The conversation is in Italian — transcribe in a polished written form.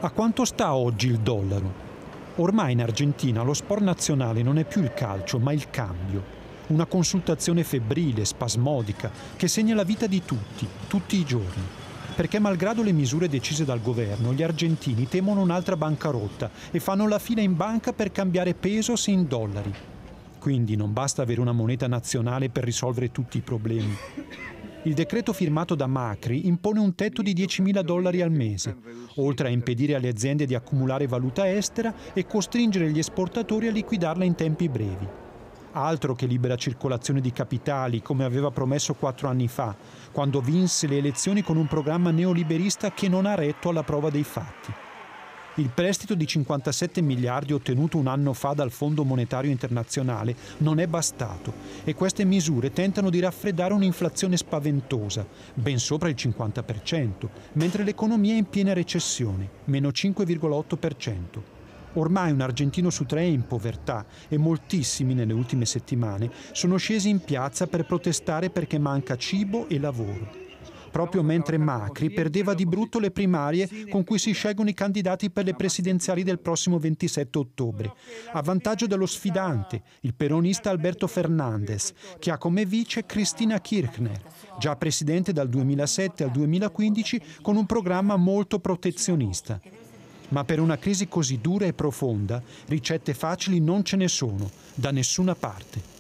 A quanto sta oggi il dollaro? Ormai in Argentina lo sport nazionale non è più il calcio, ma il cambio. Una consultazione febbrile, spasmodica, che segna la vita di tutti, tutti i giorni. Perché malgrado le misure decise dal governo, gli argentini temono un'altra bancarotta e fanno la fila in banca per cambiare pesos in dollari. Quindi non basta avere una moneta nazionale per risolvere tutti i problemi. Il decreto firmato da Macri impone un tetto di $10.000 al mese, oltre a impedire alle aziende di accumulare valuta estera e costringere gli esportatori a liquidarla in tempi brevi. Altro che libera circolazione di capitali, come aveva promesso 4 anni fa, quando vinse le elezioni con un programma neoliberista che non ha retto alla prova dei fatti. Il prestito di 57 miliardi ottenuto un anno fa dal Fondo Monetario Internazionale non è bastato e queste misure tentano di raffreddare un'inflazione spaventosa, ben sopra il 50%, mentre l'economia è in piena recessione, meno 5,8%. Ormai un argentino su 3 è in povertà e moltissimi nelle ultime settimane sono scesi in piazza per protestare perché manca cibo e lavoro. Proprio mentre Macri perdeva di brutto le primarie con cui si scelgono i candidati per le presidenziali del prossimo 27 ottobre, a vantaggio dello sfidante, il peronista Alberto Fernández, che ha come vice Cristina Kirchner, già presidente dal 2007 al 2015 con un programma molto protezionista. Ma per una crisi così dura e profonda, ricette facili non ce ne sono, da nessuna parte.